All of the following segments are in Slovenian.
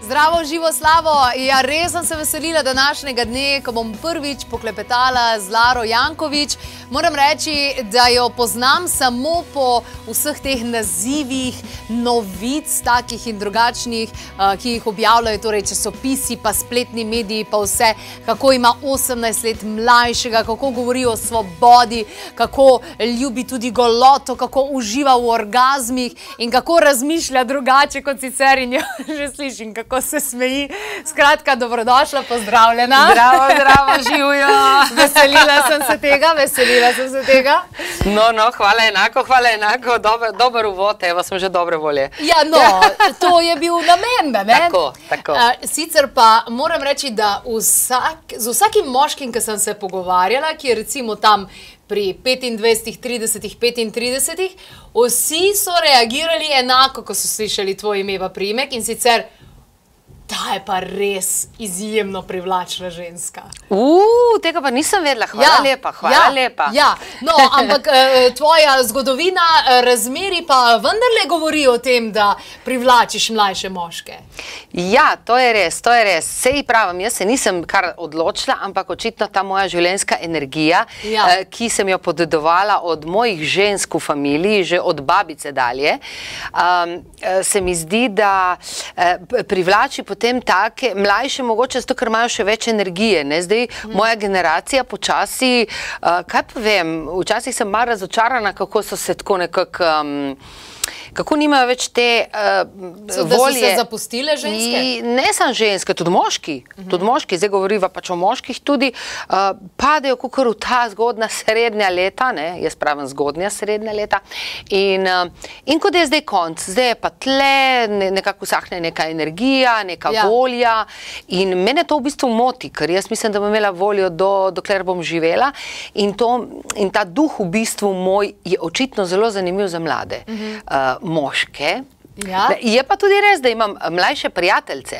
Zdravo, živo, slavo. Ja, res sem se veselila današnjega dne, ko bom prvič poklepetala z Laro Janković. Moram reči, da jo poznam samo po vseh teh nazivih, novic, takih in drugačnih, ki jih objavljajo, torej časopisi, pa spletni mediji, pa vse, kako ima 18 let mlajšega, kako govori o svobodi, kako ljubi tudi goloto, kako uživa v orgazmih in kako razmišlja drugače kot sicer in jo že slišim, kako se smeji. Skratka, dobrodošla, pozdravljena. Zdravo, zdravo, živijo. Veselila sem se tega. No, hvala enako, dober uvod, evo sem že dobre volje. Ja, no, to je bil namen, ne? Tako. Sicer pa moram reči, da z vsakim moškim, ki sem se pogovarjala, ki je recimo tam pri 25, 30, 35, vsi so reagirali enako, ko so slišali tvoj ime pa priimek, in sicer ta je pa res izjemno privlačna ženska. Tega pa nisem vedela, hvala lepa. Ja, no, ampak tvoja zgodovina razmeri pa vendarle govori o tem, da privlačiš mlajše moške. Ja, to je res. Sej pravim, jaz se nisem kar odločila, ampak očitno ta moja življenjska energija, ki sem jo podedovala od mojih žensk v familiji, že od babice dalje, se mi zdi, da privlači potem take mlajše, mogoče zato, ker imajo še več energije. Zdaj, moja generacija počasi, kaj pa vem, včasih sem malo razočarana, kako so se tako nekako, kako nimajo več te volje. Da so se zapustile ženske? Ne samo ženske, tudi moški. Zdaj govoriva pač o moških tudi, padejo kakor v ta zgodnja srednja leta, jaz pravim zgodnja srednja leta, in kot je zdaj konc, zdaj je pa tle, nekako usahne neka energija, neka volja, in mene to v bistvu moti, ker jaz mislim, da bom imela voljo dokler bom živela, in ta duh v bistvu moj je očitno zelo zanimiv za mlade moške. Je pa tudi res, da imam mlajše prijateljce.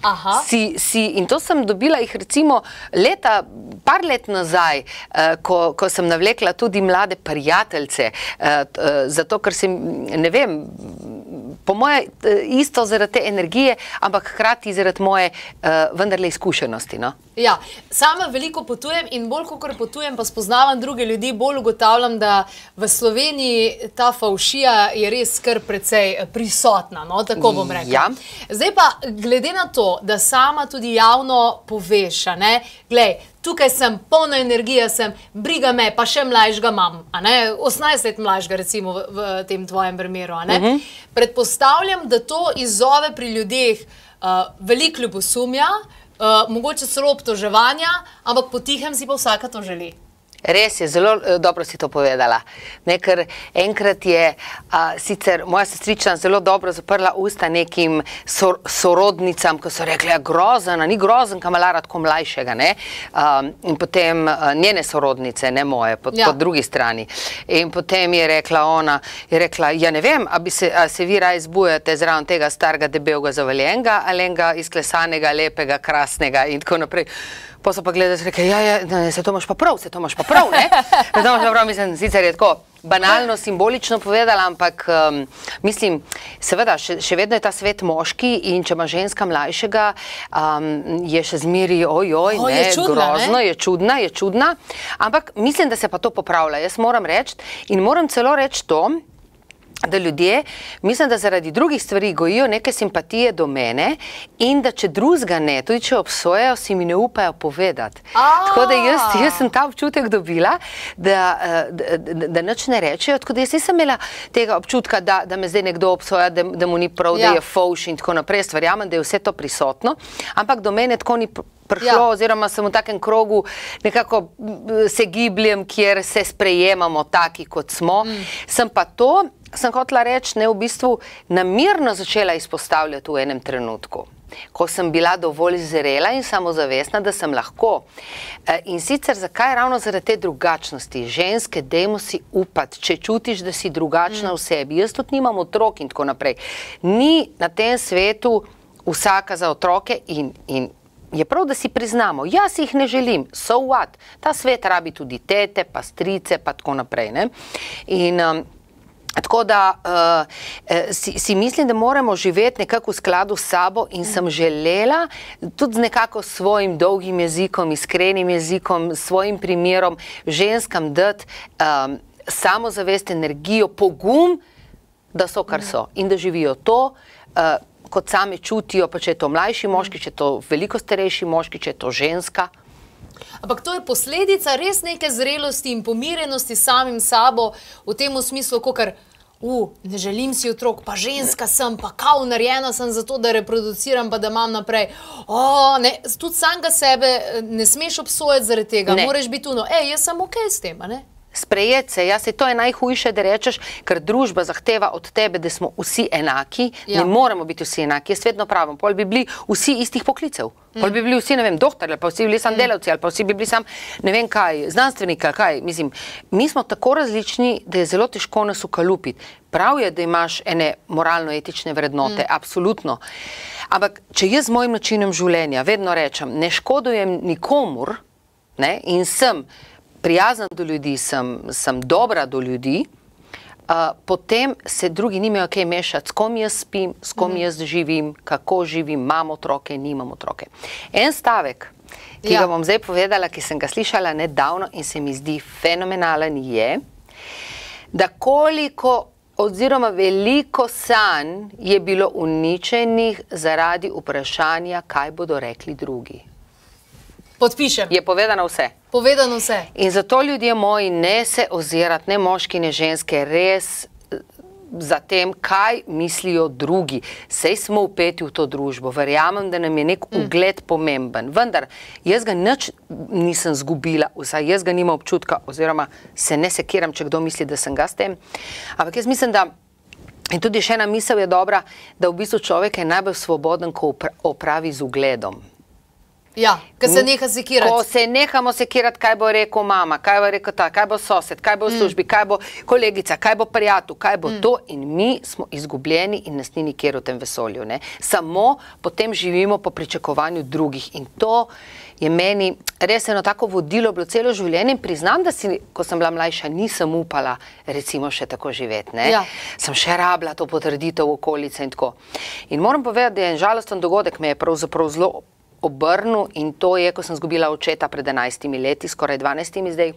In to sem dobila jih recimo par let nazaj, ko sem navlekla tudi mlade prijateljce, zato ker sem, ne vem, po moje isto zaradi te energije, ampak hkrati zaradi moje vendarle izkušenosti. Ja, sama veliko potujem in bolj kakor potujem, pa spoznavam druge ljudi, bolj ugotavljam, da v Sloveniji ta favšija je res kar precej prisotna, tako bom rekla. Zdaj pa, glede na to, da sama tudi javno poveš, glej, tukaj sem, polna energija sem, briga me, pa še mlajšega imam, 18 let mlajšega recimo v tem tvojem primeru, Predpostavljam, da to izzove pri ljudeh veliko ljubosumja, mogoče celo obtoževanja, ampak potihem si pa vsaka to želi. Res je, zelo dobro si to povedala. Ker enkrat je sicer moja sestrična zelo dobro zaprla usta nekim sorodnicam, ko so rekli, grozen, ni grozen, ka ima Lara tako mlajšega, in potem njene sorodnice, ne moje, po drugi strani. In potem je rekla ona, ja ne vem, a se vi raje zbujate zraven tega starega debelega zavaljenega, ali enega izklesanega, lepega, krasnega in tako naprej. Pa so pa gledali, rekli, se to imaš pa prav, mislim, sicer je tako banalno, simbolično povedala, ampak mislim, seveda, še vedno je ta svet moški in če ima ženska mlajšega, je še zmeri, grozno, je čudna, ampak mislim, da se pa to popravlja. Jaz moram reči in moram celo reči to, da ljudje, mislim, da zaradi drugih stvari gojijo neke simpatije do mene in da če drugega ne, tudi če obsojajo, si mi ne upajo povedati. Tako da jaz sem ta občutek dobila, da nič ne rečejo, tako da jaz nisem imela tega občutka, da me zdaj nekdo obsoja, da mu ni prav, da je fovš in tako naprej. Jaz verjamem, da je vse to prisotno, ampak do mene tako ni prišlo, oziroma sem v takem krogu, nekako se gibljem, kjer se sprejemamo taki, kot smo. Sem hotela reči, v bistvu namerno začela izpostavljati v enem trenutku, ko sem bila dovolj zrela in samozavestna, da sem lahko. In sicer zakaj? Ravno zaradi te drugačnosti. Ženske, dajmo si upati, če čutiš, da si drugačna v sebi. Jaz tudi nimam otrok in tako naprej. Ni na tem svetu vsaka za otroke in je prav, da si priznamo. Jaz jih ne želim. So what? Ta svet rabi tudi tete, pa strice, pa tako naprej. In Tako da si mislim, da moramo živeti nekako v skladu s sabo in sem želela tudi z nekako svojim dolgim jezikom, iskrenim jezikom, svojim primerom ženskam dati samozavest, energijo, pogum, da so kar so in da živijo to, kot same čutijo, pa če je to mlajši moški, če je to veliko starejši moški, če je to ženska. Ampak to je posledica res neke zrelosti in pomirjenosti s samim sabo v tem smislu, kakor ne želim si otrok, pa ženska sem, pa kao narejena sem za to, da reproduciram, pa da imam naprej. Tudi samega sebe ne smeš obsojati zaradi tega, moraš biti jaz sem okej s tem, a ne? Sprejeti se, to je najhujše, da rečeš, ker družba zahteva od tebe, da smo vsi enaki, ne moramo biti vsi enaki, jaz vedno pravim, pol bi bili vsi istih poklicev, pol bi bili vsi, ne vem, doktorji, ali pa vsi bili sam delavci, ali pa vsi bi bili sam, ne vem kaj, znanstvenika, kaj, mislim, mi smo tako različni, da je zelo težko nas ukalupiti. Prav je, da imaš ene moralno-etične vrednote, absolutno, ampak če jaz z mojim načinom življenja vedno rečem, ne škodujem nikomur, in sem prijazna do ljudi, sem dobra do ljudi, potem se drugi nimajo kaj mešati, s kom jaz spim, s kom jaz živim, kako živim, imam otroke, nimam otroke. En stavek, ki ga bom zdaj povedala, ki sem ga slišala nedavno in se mi zdi fenomenalen, je, da koliko oziroma veliko sanj je bilo uničenih zaradi vprašanja, kaj bodo rekli drugi. Podpišem. Je povedano vse. Povedano vse. In zato, ljudje moji, ne se ozirati, ne moški, ne ženske, res za tem, kaj mislijo drugi. Sej smo vpeti v to družbo. Verjamem, da nam je nek ugled pomemben. Vendar, jaz ga nič nisem zgubila, vsaj jaz ga nimam občutka, oziroma se ne sekiram, če kdo misli, da sem ga s tem. Ampak jaz mislim, da, in tudi še ena misel je dobra, da v bistvu človek je najbolj svoboden, ko opravi z ugledom. Ja, ko se neha sekirati. Ko se nehamo sekirati, kaj bo rekel mama, kaj bo rekel ta, kaj bo sosed, kaj bo v službi, kaj bo kolegica, kaj bo prijatelj, kaj bo to, in mi smo izgubljeni in nas ni nikjer v tem vesolju. Samo potem živimo po pričakovanju drugih in to je meni res eno tako vodilo bilo celo življenje in priznam, da si, ko sem bila mlajša, nisem upala recimo še tako živeti. Sem še rabila to potrditev okolice in tako. In moram povedati, da je en žalosten dogodek me je pravzaprav zelo obrnil in to je, ko sem zgubila očeta pred 11 leti, skoraj 12 zdaj,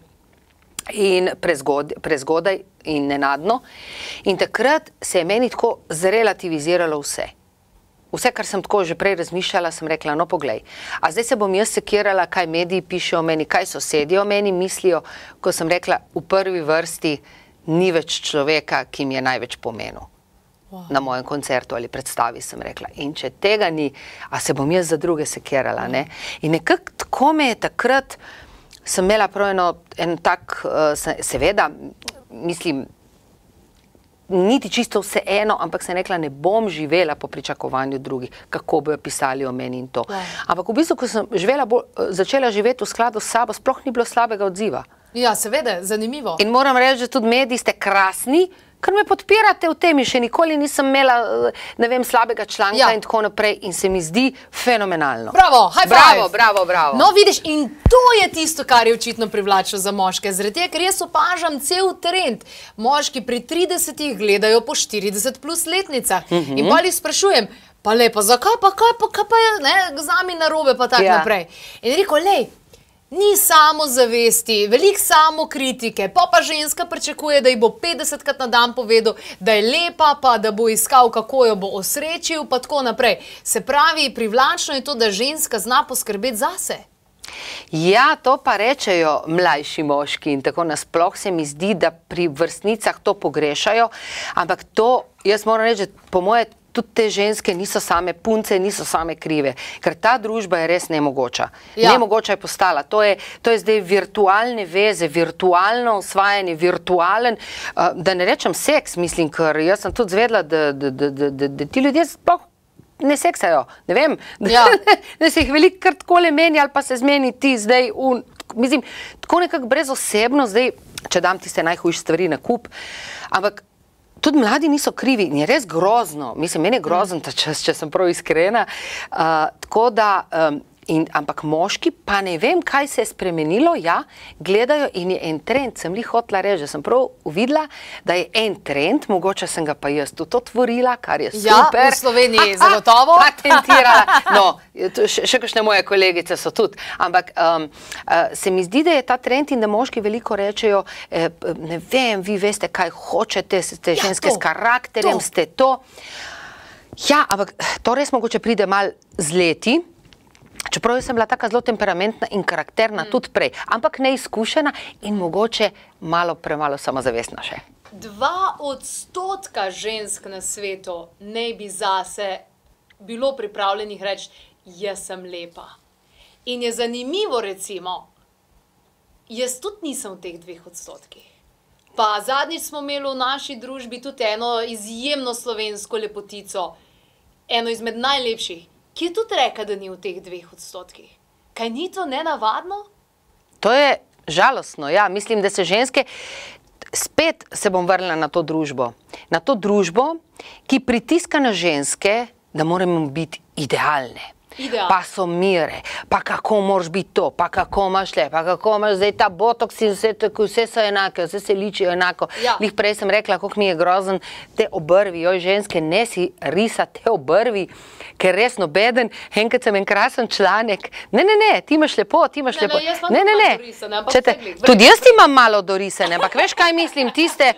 in prezgodaj in nenadno. In takrat se je meni tako zrelativiziralo vse. Vse, kar sem tako že prej razmišljala, sem rekla, no poglej, a zdaj se bom jaz sekirala, kaj mediji pišejo o meni, kaj sosedje o meni mislijo, ko sem rekla, v prvi vrsti ni več človeka, ki mi je največ pomenil. Na mojem koncertu ali predstavi, sem rekla. In če tega ni, a se bom jaz za druge sekirala, ne? In nekako tako me je takrat, sem imela prav en tak, seveda, mislim, niti čisto vse eno, ampak sem rekla, ne bom živela po pričakovanju drugih, kako bojo pisali o meni in to. Ampak v bistvu, ko sem začela živeti v skladu s sabo, sploh ni bilo slabega odziva. Ja, seveda, zanimivo. In moram reči, da tudi mediji ste krasni, ker me podpirate v tem in še nikoli nisem imela, ne vem, slabega članka in tako naprej in se mi zdi fenomenalno. Bravo, high five! Bravo. No, vidiš, in to je tisto, kar je očitno privlačno za moške. Zaradi tega, ker jaz opažam cel trend. Moški pri 30-ih gledajo po 40 plus letnicah. In bolj jih sprašujem, pa lepo, zakaj pa, kaj pa je z nami narobe pa tak naprej. In rekel, lej, ni samozavesti, veliko samokritike, pa ženska pričakuje, da ji bo 50krat na dan povedal, da je lepa, pa da bo iskal, kako jo bo osrečil, pa tako naprej. Se pravi, privlačno je to, da ženska zna poskrbeti zase. Ja, to pa rečejo mlajši moški in tako nasploh se mi zdi, da pri vrstnicah to pogrešajo, ampak to, jaz moram reči, po moje, tudi te ženske niso same punce, niso same krive, ker ta družba je res nemogoča. Nemogoča je postala. To je zdaj virtualne veze, virtualno osvajanje, virtualen, da ne rečem seks, mislim, ker jaz sem tudi zvedla, da ti ljudje sploh ne seksajo, ne vem, da se jih velikokrat takole meni ali pa se zmeni ti zdaj, mislim, tako nekako brezosebno, zdaj, če dam tiste najhujše stvari na kup, ampak tudi mladi niso krivi in je res grozno, mislim, meni je grozen ta čas, če sem prav iskrena, tako da Ampak moški, pa ne vem, kaj se je spremenilo, ja, gledajo in je en trend, sem li hotela reči, sem prav uvidela, da je en trend, mogoče sem ga pa jaz tudi otvorila, kar je super. Ja, v Sloveniji zagotovo. Patentirala. No, še kakšne moje kolegice so tudi. Ampak se mi zdi, da je ta trend in da moški veliko rečejo, ne vem, vi veste, kaj hočete, ste ženske s karakterjem, ste to. Ja, ampak to res mogoče pride malo z leti, čeprav sem bila taka zelo temperamentna in karakterna tudi prej, ampak neizkušena in mogoče malo premalo samozavestna še. 2% žensk na svetu ne bi zase bilo pripravljenih reči, jaz sem lepa. In je zanimivo, recimo, jaz tudi nisem v teh 2%. Pa zadnjič smo imeli v naši družbi tudi eno izjemno slovensko lepotico, eno izmed najlepših, ki je tudi reka, da ni v teh 2%. Kaj ni to nenavadno? To je žalostno, ja. Mislim, da se ženske, spet se bom vrnila na to družbo. Na to družbo, ki pritiska na ženske, da moramo biti idealne. Pa so mire, pa kako moraš biti to, pa kako imaš le, pa kako imaš zdaj ta botoks in vse so enake, vse se ličijo enako. Lih prej sem rekla, koliko mi je grozen te obrvi, joj ženske, ne si risa te obrvi, ker res nobeden, enkrat sem en krasen članek, ne, ti imaš lepo, ti imaš lepo. Ne, tudi jaz imam malo dorisane, ampak veš, kaj mislim, tiste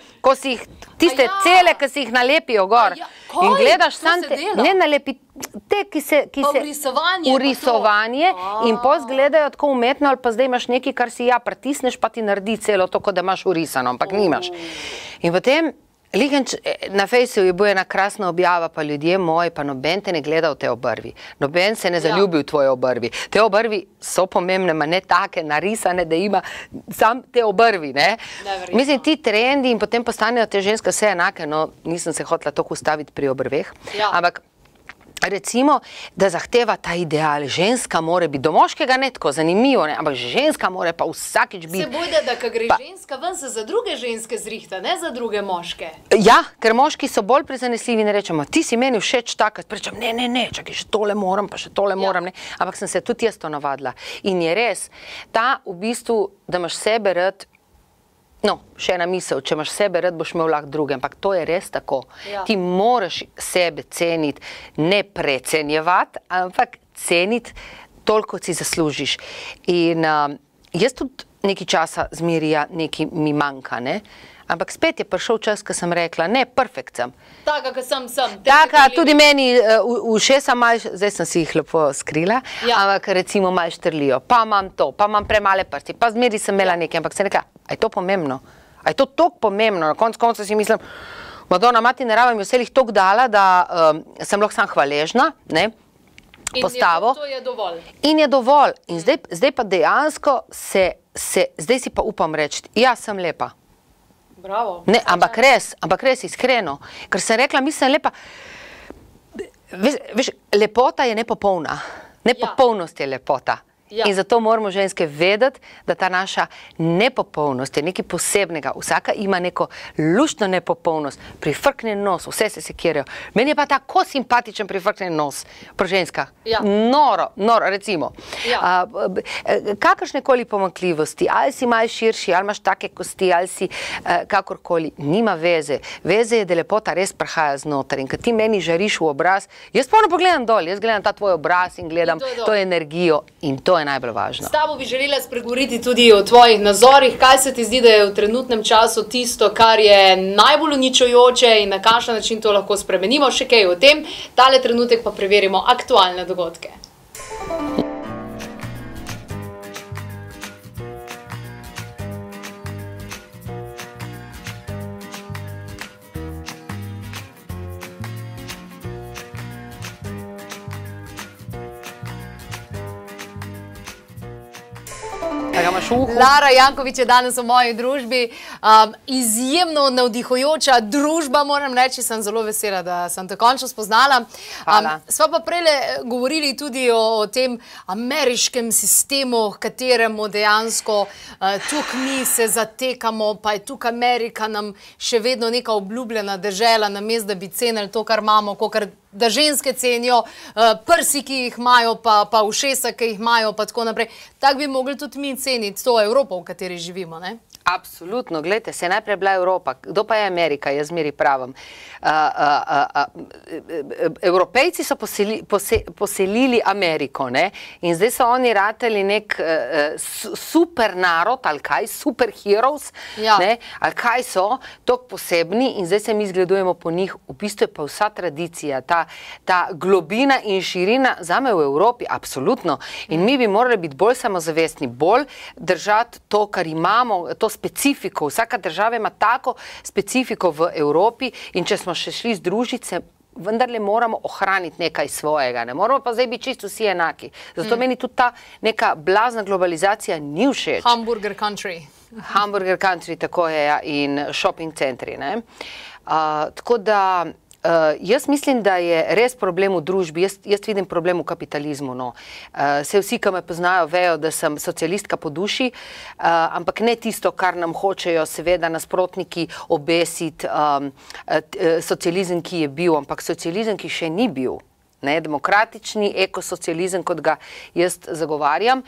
cele, ki si jih nalepijo gor. In gledaš sam te, ne nalepi, te, ki se urisovanje in potem gledajo tako umetno, ali pa zdaj imaš nekaj, kar si pritisneš, pa ti naredi celo to, kot da imaš urisano, ampak nimaš. In potem, na Fejsu je bila ena krasna objava, pa ljudje moji, pa noben te ne gleda v te obrvi. Noben se ne zaljubi v tvoje obrvi. Te obrvi so pomembne, ma ne take narisane, da ima sam te obrvi, ne? Mislim, ti trendi in potem postanejo te ženske vse enake, no, nisem se hotela toliko ustaviti pri obrveh, ampak recimo, da zahteva ta ideal, ženska more biti, do moškega ne tako zanimivo, ne, ampak ženska more pa vsakič biti. Se bojda, da ko gre ženska ven, se za druge ženske zrihta, ne za druge moške. Ja, ker moški so bolj prizanesljivi in rečemo, ti si meni všeč taka, prečem, ne, čakaj, še tole moram, pa še tole moram, ne, ampak sem se tudi jaz to navadila. In je res, ta v bistvu, da imaš sebe rad, no, še ena misel, če imaš sebe rad, boš imel lahko druge, ampak to je res tako. Ti moraš sebe ceniti, ne precenjevati, ampak ceniti toliko, kot si zaslužiš. In jaz tudi nekaj časa zmerja nekaj mi manjka, ne? Ampak spet je prišel čas, ko sem rekla, ne, perfekt sem. Taka, ko sem. Taka, tudi meni ušesa malo, zdaj sem si jih lepo skrila, ampak recimo malo štrlijo, pa imam to, pa imam premale prsti, pa zmeri sem imela nekaj, ampak sem rekla, a je to pomembno? A je to toliko pomembno? Na koncu si mislim, Madonna, mati ne rabim, vse jih toliko dala, da sem lahko sam hvaležna, ne, postavo. In to je dovolj. In je dovolj. In zdaj pa dejansko zdaj si pa upam reči, ja, sem lepa. Bravo. Ne, ampak res iskreno. Ker sem rekla, mislim lepa, veš, lepota je nepopolna. Nepopolnost je lepota. In zato moramo ženske vedeti, da ta naša nepopolnost je nekaj posebnega. Vsaka ima neko luštno nepopolnost, prifrknen nos, vse se sekirajo. Meni je pa tako simpatičen prifrknen nos pri ženskah. Noro, recimo. Kakršnekoli pomanjkljivosti, ali si malo širši, ali imaš take kosti, ali si kakorkoli, nima veze. Veze je, da lepota res prihaja znotraj. In kad ti meni žariš v obraz, jaz polno pogledam dol, jaz gledam ta tvoj obraz in gledam to energijo in to je najbolj važno. S tabo bi želela spregovoriti tudi o tvojih nazorih. Kaj se ti zdi, da je v trenutnem času tisto, kar je najbolj uničujoče in na kakšen način to lahko spremenimo? Še kaj o tem. Tale trenutek pa preverimo aktualne dogodke. Lara Janković je danes v moji družbi. Izjemno navdihujoča družba, moram reči, sem zelo vesela, da sem te končno spoznala. Sva pa prejle govorili tudi o tem ameriškem sistemu, v kateremu dejansko tukaj mi se zatekamo, pa je tukaj Amerika nam še vedno neka obljubljena dežela, namesto da bi cenili to, kar imamo, kakor da ženske cenijo prsi, ki jih imajo, pa ušesa, ki jih imajo, pa tako naprej. Tako bi mogli tudi mi ceniti to Evropo, v kateri živimo, ne? Absolutno, gledajte, se je najprej bila Evropa. Kdo pa je Amerika, jaz zmeri pravim. Evropejci so poselili Ameriko, ne? In zdaj so oni rateli nek super narod, ali kaj, super heroes, ne? Ali kaj so, toliko posebni in zdaj se mi zgledujemo po njih. V bistvu je pa vsa tradicija, ta globina in širina zame v Evropi, absolutno. In mi bi morali biti bolj samozavestni, bolj držati to, kar imamo, to specifiko. Vsaka država ima tako specifiko v Evropi in če smo še šli združiti se, vendarle moramo ohraniti nekaj svojega. Ne moramo pa zdaj biti čisto vsi enaki. Zato meni tudi ta neka blazna globalizacija ni všeč. Hamburger country. Hamburger country, tako je, ja, in shopping centri, ne. Tako da jaz mislim, da je res problem v družbi, jaz vidim problem v kapitalizmu, no. Se vsi, ki me poznajo, vejo, da sem socialistka po duši, ampak ne tisto, kar nam hočejo seveda nasprotniki obesiti, socializem, ki je bil, ampak socializem, ki še ni bil. Ne, demokratični ekosocializem, kot ga jaz zagovarjam,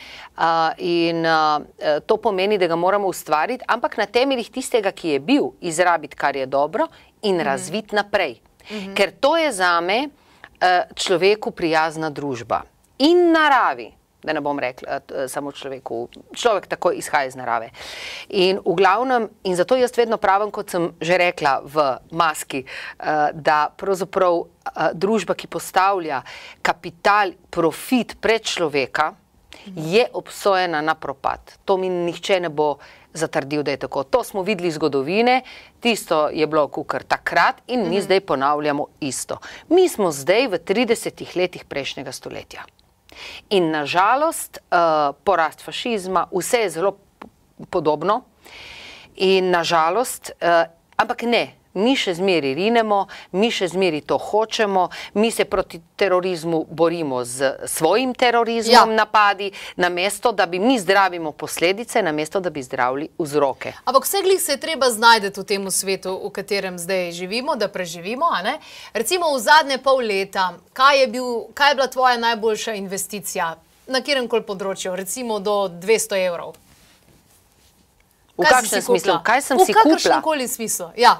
in to pomeni, da ga moramo ustvariti, ampak na temeljih tistega, ki je bil, izrabiti, kar je dobro in razviti naprej. Ker to je zame človeku prijazna družba in naravi, da ne bom rekla samo človeku, človek tako izhaja iz narave. In v glavnem, in zato jaz vedno pravim, kot sem že rekla v maski, da pravzaprav družba, ki postavlja kapital, profit pred človeka, je obsojena na propad. To mi nihče ne bo zatrdil, da je tako. To smo videli iz zgodovine, tisto je bilo kukar takrat in mi zdaj ponavljamo isto. Mi smo zdaj v 30 letih prejšnjega stoletja. In nažalost, porast fašizma, vse je zelo podobno in nažalost, ampak ne, mi še zmeri rinemo, mi še zmeri to hočemo, mi se proti terorizmu borimo z svojim terorizmom, napadi, namesto da bi mi zdravimo posledice, namesto da bi zdravili vzroke. Ampak vse glih se je treba znajdeti v tem svetu, v katerem zdaj živimo, da preživimo, a ne? Recimo v zadnje pol leta, kaj je bila tvoja najboljša investicija na kjeremkoli področju, recimo do 200 evrov? V kakšnem smislu? Kaj sem si kupila? V kakršnemkoli smislu, ja.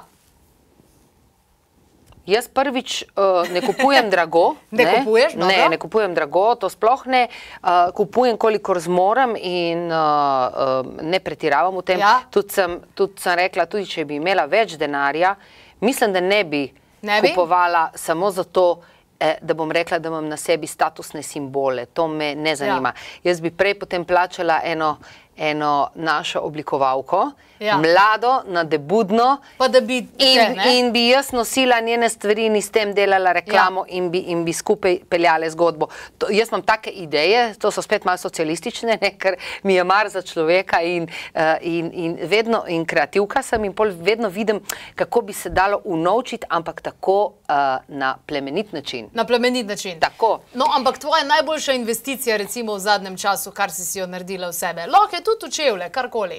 Jaz prvič ne kupujem drago. Ne kupuješ? Ne, ne kupujem drago, to sploh ne. Kupujem, kolikor zmorem in ne pretiravam v tem. Tudi sem rekla, tudi če bi imela več denarja, mislim, da ne bi kupovala samo zato, da bom rekla, da imam na sebi statusne simbole. To me ne zanima. Jaz bi prej potem plačala eno našo oblikovalko, mlado, nadebudno, in bi jaz nosila njene stvari in s tem delala reklamo in bi skupaj peljale zgodbo. Jaz imam take ideje, to so spet malo socialistične, ker mi je mar za človeka in vedno, in kreativka sem in vedno vidim, kako bi se dalo unovčiti, ampak tako na plemenit način. Na plemenit način. Tako. No, ampak tvoja najboljša investicija, recimo v zadnjem času, kar si jo naredila v sebe, lahko je tudi v čevlje, karkoli.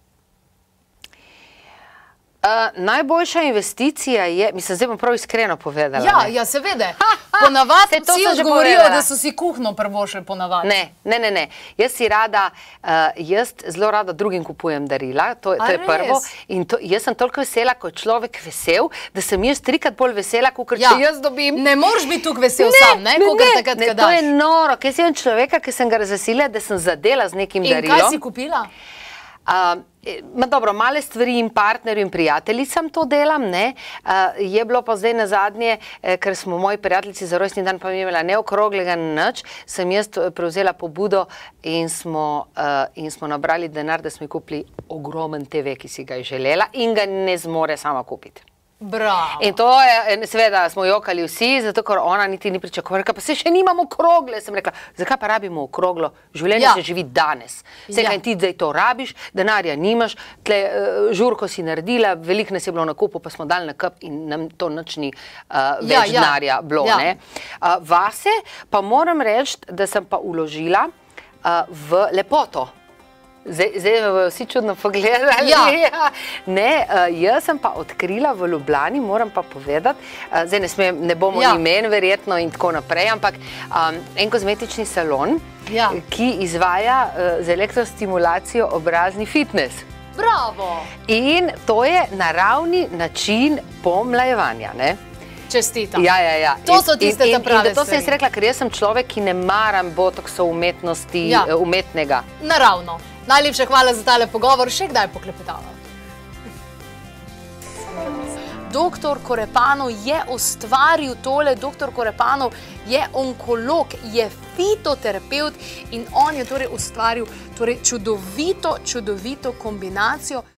Najboljša investicija je, mislim, zdaj bom prav iskreno povedala. Ja, seveda. Ponavadi vsi govorijo, da so si kuhno prvošli ponavadi. Ne. Jaz zelo rada drugim kupujem darila, to je prvo. In jaz sem toliko vesela, ko je človek vesel, da sem jaz trikrat bolj vesela, kakor če jaz dobim. Ne moreš biti tukaj vesel sam, ne? Kakor takrat, kad daš. To je noro, ker sem človeka, ki sem ga razveselila, da sem zadela z nekim darilom. In kaj si kupila? Dobro, male stvari in partnerju in prijateljicam to delam, ne. Je bilo pa zdaj na zadnje, ker smo moji prijateljici za rojstni dan pa mi imela neokroglega nič, sem jaz prevzela pobudo in smo nabrali denar, da smo kupili ogromen TV, ki si ga je želela in ga ne zmore sama kupiti. Bravo. In to je, seveda, smo jokali vsi, zato ker ona niti ni pričakovala. Pa se še nimamo okrogle. Sem rekla, zakaj pa rabimo okroglo? Življenje se živi danes. Vsega in ti zdaj to rabiš, denarja nimaš, tle žurko si naredila, veliko nas je bilo na kupu, pa smo dali na kup in nam to nič ni več denarja bilo. Vase pa moram reči, da sem pa vložila v lepoto. Zdaj me bojo vsi čudno pogledali. Jaz sem pa odkrila v Ljubljani, moram pa povedati, zdaj ne bomo imen verjetno in tako naprej, ampak en kozmetični salon, ki izvaja z elektrostimulacijo obrazni fitness. Bravo! In to je naravni način pomlajevanja, ne? Čestitam. Ja. To so tiste ta prave stvari. To sem jaz rekla, ker jaz sem človek, ki ne maram botoksov umetnosti, umetnega. Naravno. Najlepša hvala za tale pogovor, še kdaj poklepetava. Doktor Korepanov je ustvaril tole, doktor Korepanov je onkolog, je fitoterapeut in on je torej ustvaril čudovito kombinacijo.